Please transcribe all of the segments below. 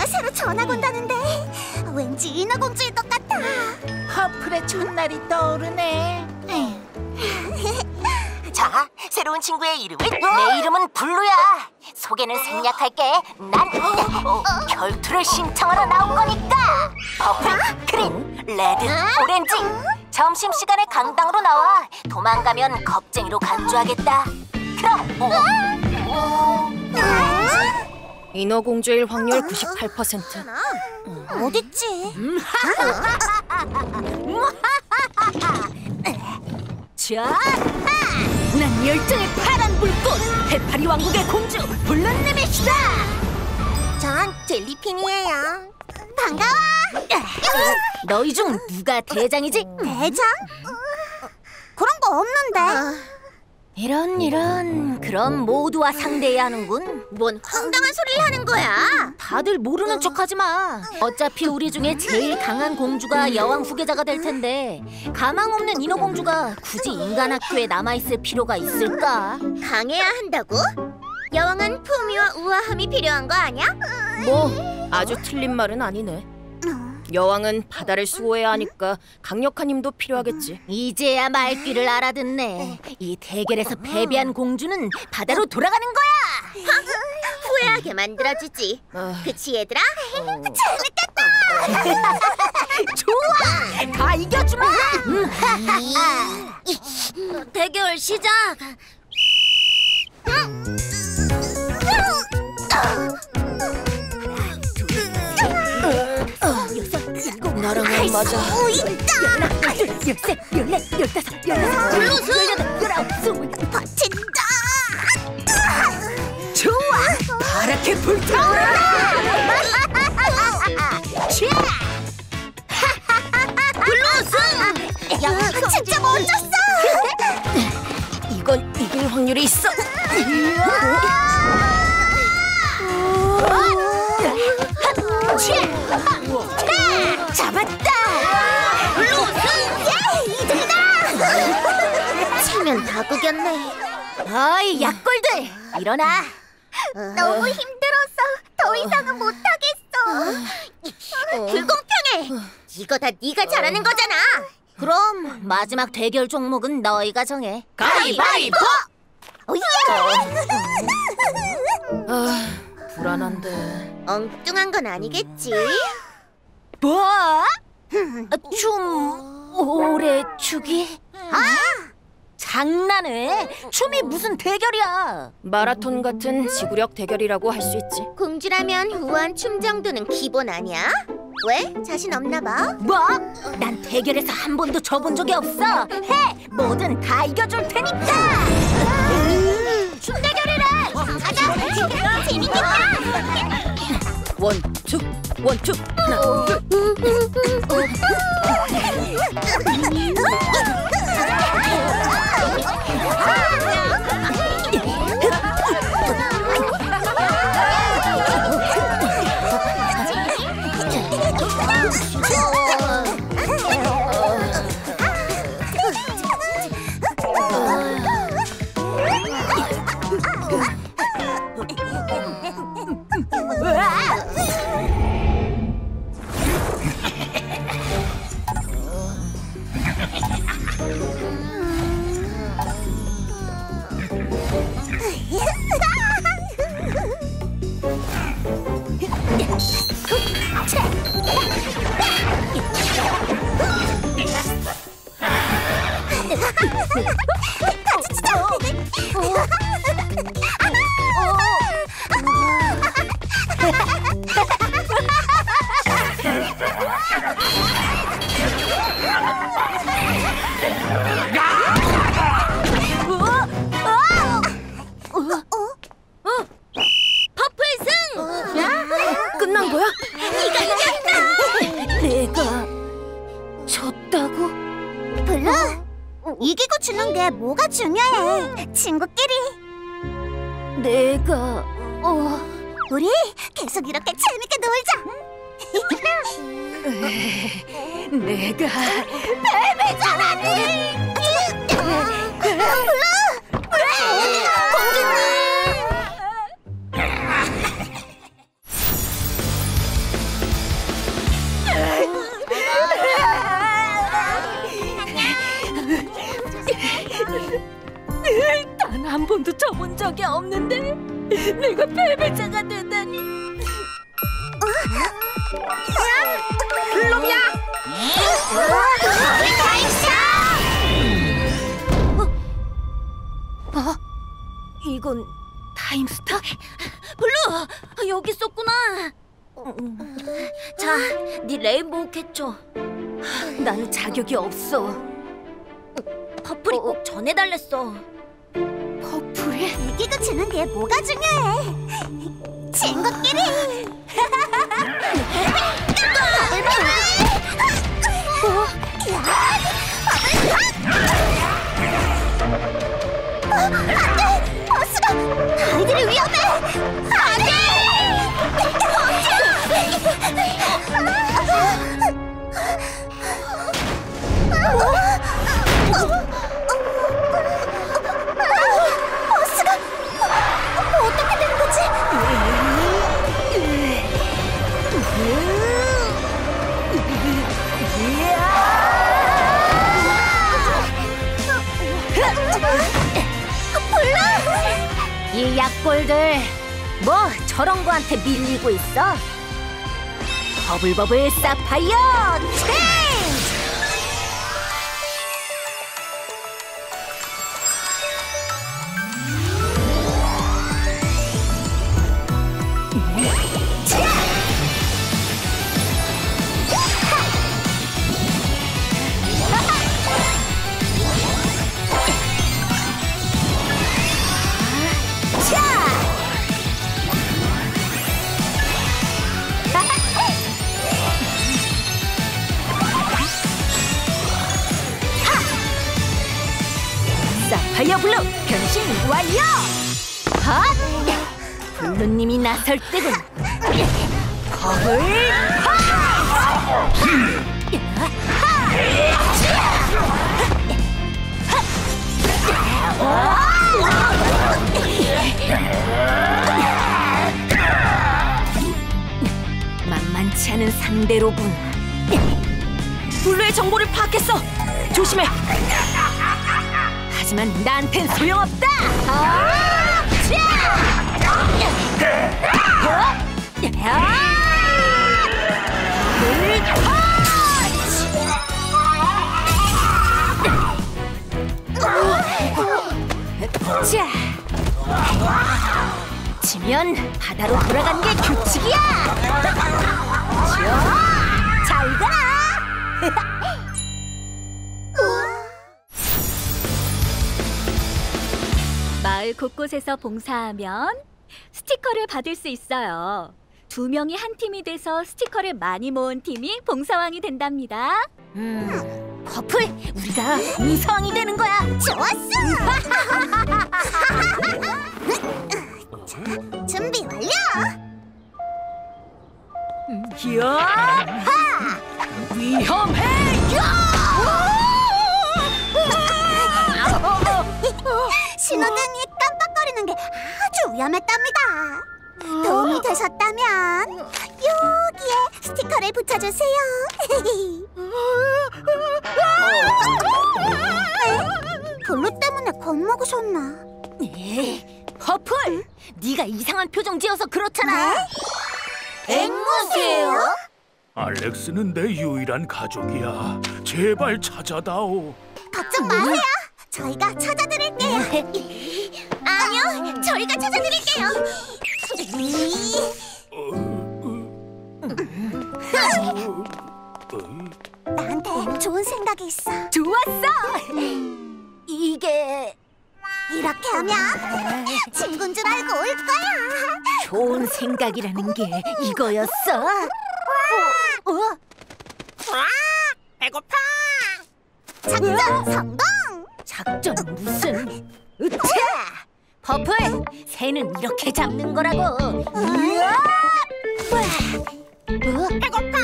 새로 전학 온다는데 왠지 인어공주일 것 같아. 커플의 첫날이 떠오르네. 자, 새로운 친구의 이름은 내 이름은 블루야. 소개는 생략할게. 난 결투를 신청하러 나온 거니까. 퍼플, 그린, 레드, 오렌지. 점심시간에 강당으로 나와. 도망가면 겁쟁이로 간주하겠다. 그럼 인어공주일 확률 98%. 어딨지? 자, 난 열정의 파란 불꽃, 해파리 왕국의 공주 블루님이시다. 전 젤리핀이에요. 반가워. 너희 중 누가 대장이지? 대장? 그런 거 없는데. 이런 그럼 모두와 상대해야 하는군. 뭔 황당한 소리를 하는 거야? 다들 모르는 척하지 마. 어차피 우리 중에 제일 강한 공주가 여왕 후계자가 될 텐데 가망 없는 인어공주가 굳이 인간 학교에 남아있을 필요가 있을까? 강해야 한다고? 여왕은 품위와 우아함이 필요한 거 아니야? 뭐 아주 틀린 말은 아니네. 여왕은 바다를 수호해야 하니까 강력한 힘도 필요하겠지. 이제야 말귀를 알아듣네. 이 대결에서 패배한 공주는 바다로 돌아가는 거야. 후회하게 만들어주지. 그치 얘들아? 재밌겠다. 좋아, 다 이겨주마. 대결 시작. 나랑 안 맞아. 열셋, 열넷, 열다섯, 열여섯, 열여덟, 열아홉, 스물. 버틴다. 좋아, 파랗게 불타오르라. 블루스! 여왕 진짜 멋졌어. 이건 이길 확률이 있어. 잡았다. 블루스! 이들이다. 치면 다 구겼네. 어이, 약골들 일어나. 너무 힘들어서 더 이상은 못하겠어. 불공평해. 이거 다 네가 잘하는 거잖아. 그럼 마지막 대결 종목은 너희가 정해. 가위바위보! 아, 불안한데. 엉뚱한 건 아니겠지? 뭐? 춤 오래 추기? 장난해? 춤이 무슨 대결이야? 마라톤 같은 지구력 대결이라고 할 수 있지. 공주라면 우아한 춤 정도는 기본 아니야? 왜? 자신 없나 봐? 뭐? 난 대결에서 한 번도 져본 적이 없어. 해! 뭐든 다 이겨줄 테니까. 춤 대결이래. 가자. 재밌겠다. 원투, 원투. 하나, 둘. 끝난 거야? 네가 이겼다. 내가 졌다고? 블루, 이기고 지는 게 뭐가 중요해? 친구끼리. 내가 우리 계속 이렇게 재밌게 놀자. 내가 패배잖아. 공주님. 내가 패배자가 되다니. 블록이야. 이건 타임스타? 블루! 여기 있었구나. 자, 네 레인보우 캣쳐. 나는 자격이 없어. 퍼플이 꼭 전해달랬어. 퍼플이? 이기고 지는 게 뭐가 중요해? 친구끼리. 안돼! 버스가 아이들이 위험해! 안돼! 버스가 어떻게 된 거지? 이 약골들 뭐 저런 거한테 밀리고 있어? 버블버블 사파이어 체인지! 사파이어 블루 변신 완료! 핫! 블루님이 나설 때군. 버블 만만치 않은 상대로군. 블루의 정보를 파악했어. 조심해. 하지만 나한텐 소용없다. 자, 지면 바다로 돌아가는 게 규칙이야. 잘 가라. 마을 곳곳에서 봉사하면 스티커를 받을 수 있어요. 2명이 한 팀이 돼서 스티커를 많이 모은 팀이 봉사왕이 된답니다. 퍼플, 우리가 봉사왕이 되는 거야. 좋았어! 자, 준비 완료! 위험해! 신호등이 깜빡거리는 게 아주 위험했답니다. 도움이 되셨다면 여기에 스티커를 붙여주세요. 블루 때문에 겁먹으셨나? 퍼플, 네가 이상한 표정 지어서 그렇잖아. 앵무새요? 알렉스는 내 유일한 가족이야. 제발 찾아다오. 걱정 마세요. 저희가 찾아드릴게요. 아니요, 저희가 찾아드릴게요. 나한테 좋은 생각이 있어. 좋았어. 이게 이렇게 하면 친구인 줄 알고 올 거야. 좋은 생각이라는 게 이거였어. 배고파. 작전 성공. 작전 무슨? 으차! 퍼플, 새는 이렇게 잡는 거라고. 배고파.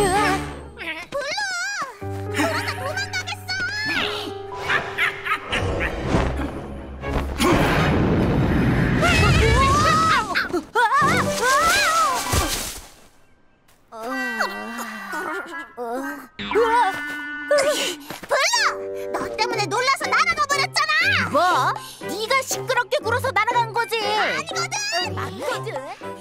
블루! 너 때문에 놀라서 날아가 버렸잖아. 뭐? 네가 시끄럽게 굴어서 날아간 거지. 아니거든. 맞거든.